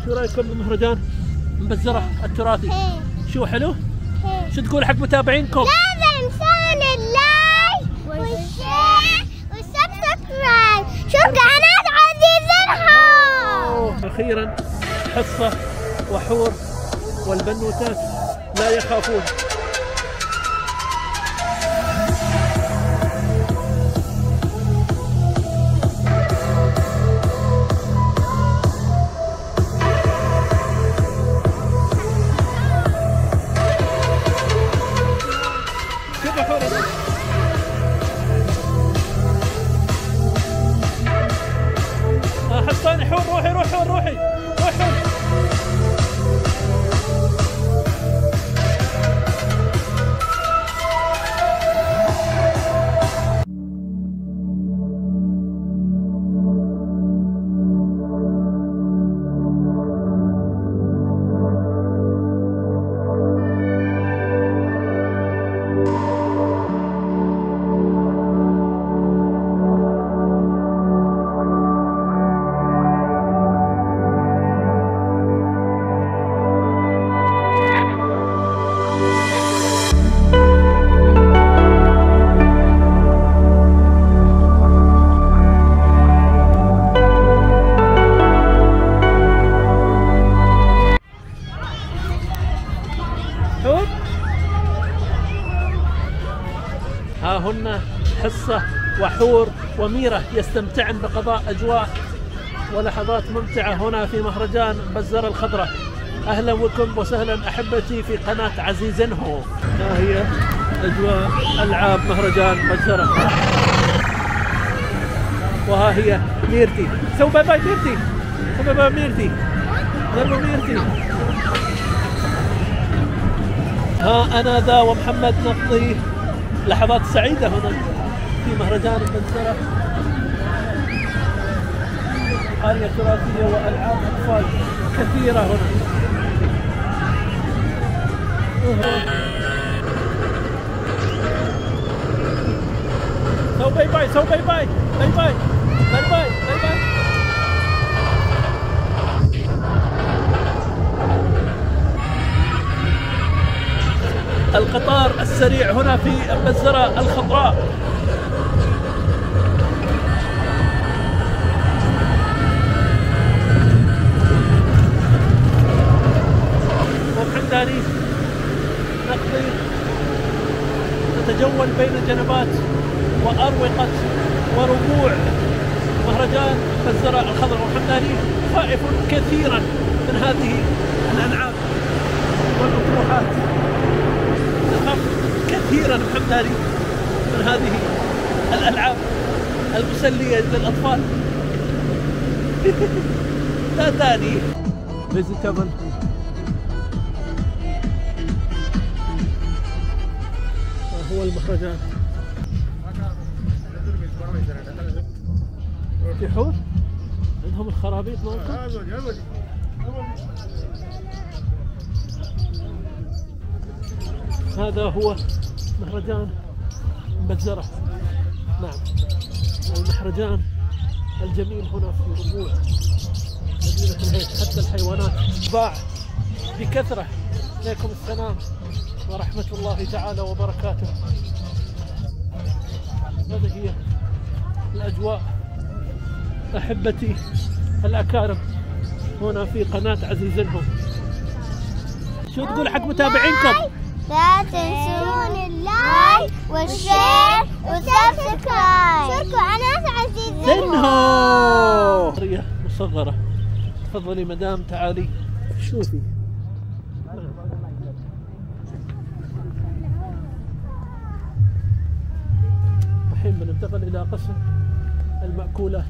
شو رايكم بمهرجان مبزرة التراثي؟ شو حلو؟ شو تقول حق متابعينكم؟ لا تنسون اللايك والشير والسبسكرايب. شو قناة عزيزنهم. أخيرا حصة وحور والبنوتات لا يخافون. حصاني حور روحي روحي روحي روحي. ها هن حصة وحور وميرة يستمتعن بقضاء أجواء ولحظات ممتعة هنا في مهرجان مبزرة الخضراء. أهلا بكم وسهلا أحبتي في قناة عزيزنهو. ها هي أجواء ألعاب مهرجان مبزرة، وها هي ميرتي. سو باي باي ميرتي، سو باي باي ميرتي، يلا ميرتي. ها أنا ذا ومحمد نقضي لحظات سعيدة هنا في مهرجان مبزرة. قرية تراثية وألعاب أطفال كثيرة هنا. سو باي باي، سو باي باي، باي باي باي باي باي باي. القطار السريع هنا في مبزرة الخضراء. وبحمداني نقضي نتجول بين جنبات وأروقة وربوع مهرجان مبزرة الخضراء. وبحمداني خائف كثيرا من هذه الألعاب والأطروحات، كثيرا محمداني من هذه الألعاب المسلية للأطفال. لا تاني فيزيتابل. هو المهرجان في حور عندهم الخرابيط مالكم. هذا هو مهرجان مبزرة، نعم المهرجان الجميل هنا في ربوع مدينة الهيث. حتى الحيوانات باع بكثرة. عليكم السلام ورحمة الله تعالى وبركاته. هذه هي الأجواء أحبتي الأكارم هنا في قناة عزيزنهم. شو تقول حق متابعينكم؟ لا تنسون اللايك والشير والسبسكرايب. شاركوا قناة عزيزنهم. قرية مصغرة. تفضلي مدام تعالي شوفي. الحين بننتقل إلى قسم المأكولات.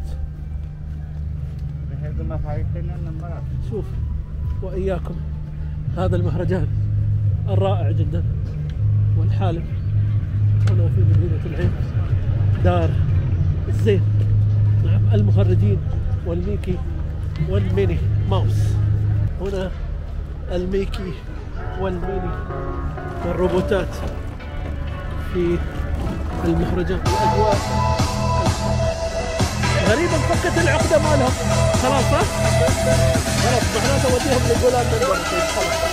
شوف وإياكم هذا المهرجان الرائع جدا والحالم هنا في مدينة العين، دار الزين. نعم المهرجين والميكي والميني ماوس. هنا الميكي والميني والروبوتات في المهرجان. الأجواء تقريبا فكت العقدة مالهم. خلاص صح؟ خلاص معناته اوديهم للجولان من ورا. خلاص.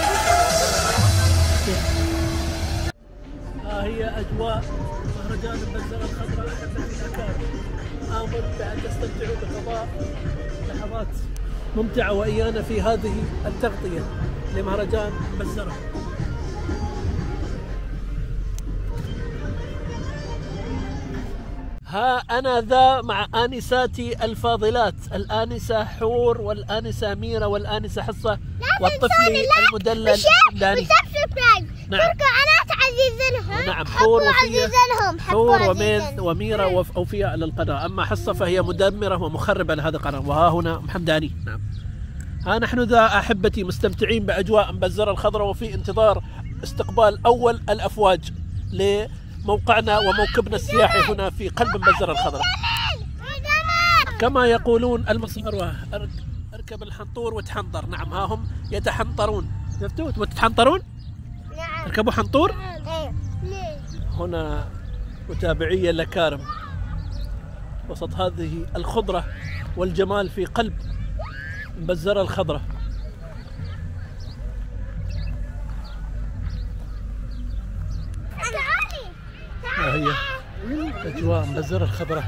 ها هي اجواء مهرجان البزرة الخضراء احبتي الاكارم. امل بان تستمتعوا بقضاء لحظات ممتعة وايانا في هذه التغطية لمهرجان بزرة. ها أنا ذا مع آنساتي الفاضلات، الآنسة حور والآنسة ميرة والآنسة حصة والطفل المدلل الحمداني. نعم. قناة عزيزنهم. نعم. حور وميرة وأوفياء للقناة. أما حصة فهي مدمرة ومخربة لهذه القناة. وها هنا محمداني. نعم. ها نحن ذا أحبتي مستمتعين بأجواء مبزرة الخضراء وفي انتظار استقبال أول الأفواج لموقعنا وموكبنا السياحي هنا في قلب مبزرة الخضراء. كما يقولون المصاروة اركب الحنطور وتحنطر. نعم ها هم يتحنطرون. شفتوا وتتحنطرون؟ نعم. اركبوا حنطور؟ هنا متابعي الأكارم وسط هذه الخضرة والجمال في قلب مبزرة الخضراء. ها هي أجواء مبزرة الخضراء.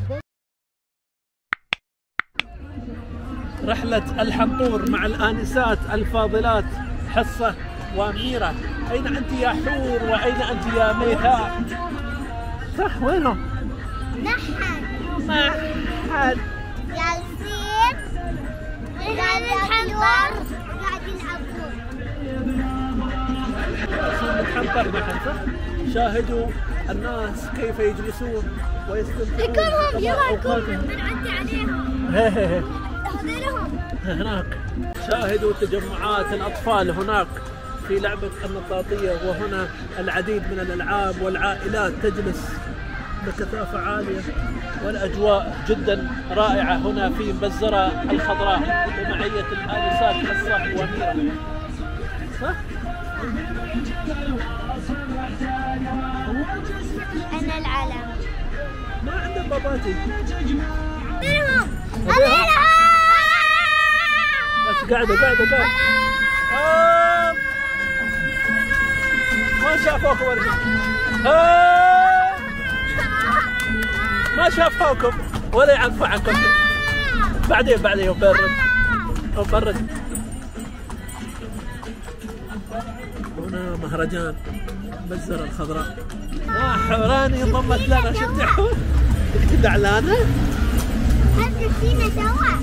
رحلة الحنطور مع الآنسات الفاضلات حصة وميرة. أين أنت يا حور وأين أنت يا ميثاء؟ صح وينهم؟ ما حد جالسين قاعد يتحنطر قاعد يلعبون. نتحنطر نحن صح؟ شاهدوا الناس كيف يجلسون ويستمتعون بأوقاتهم. بنعدي عليهم. هذيلهم. هناك شاهدوا تجمعات الأطفال هناك في لعبة النطاطية، وهنا العديد من الألعاب والعائلات تجلس بكثافة عالية، والأجواء جدا رائعة هنا في مبزرة الخضراء بمعية الآنسات حصة وميرة. صح؟ أنا العالم. ما عندهم باباتي. بس قاعدة ما شافوكم ما شافوكم ولا يعرفوا عنكم. بعدين وبرد. هنا مهرجان مبزرة الخضراء. حوراني انضمت لنا. شفت حور؟ كنت زعلانة؟ هل نسينا سوا؟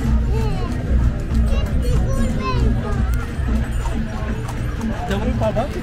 دوري باباتك.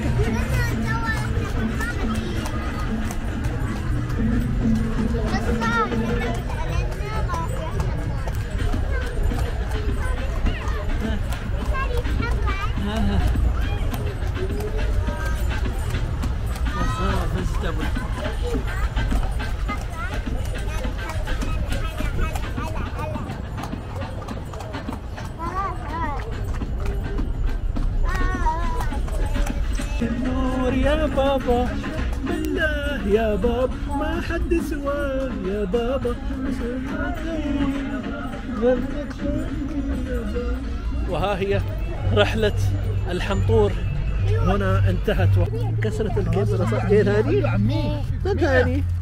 النور يا بابا بالله يا بابا ما حد سواه يا بابا. وها هي رحلة الحنطور هنا انتهت. كسرت الكاميرا صح؟ ثاني